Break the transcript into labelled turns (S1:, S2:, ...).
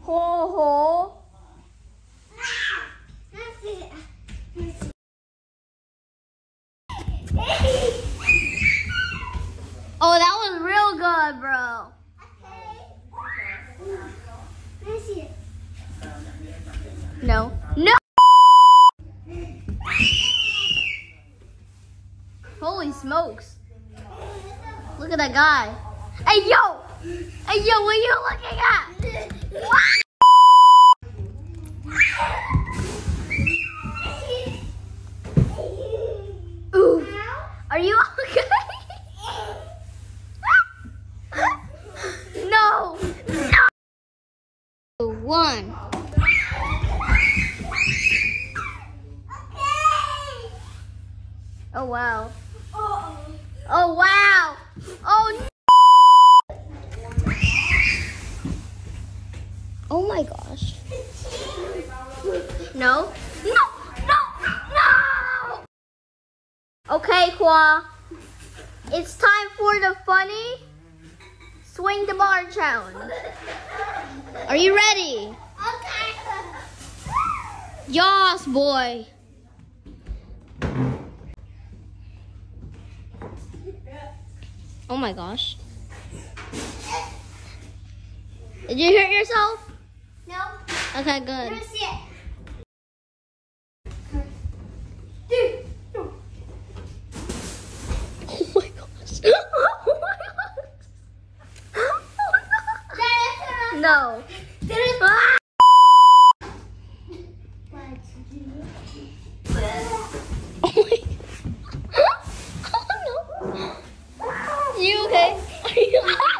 S1: Ho. Oh, that was real good, bro. No. Holy smokes. Look at that guy. Hey, yo, what are you looking at? Ooh, are you okay? No. 1. Oh wow. Oh wow. Oh no. Oh my gosh. No. Okay, Kwa. It's time for the funny swing the bar challenge. Are you ready?
S2: Okay.
S1: Yas, boy. Oh my gosh. Did you hurt yourself?
S2: No.
S1: Okay, good.
S2: Let me see it.
S1: Oh my gosh. Oh my gosh. No. Ah! Oh my. Oh no. You okay? Are you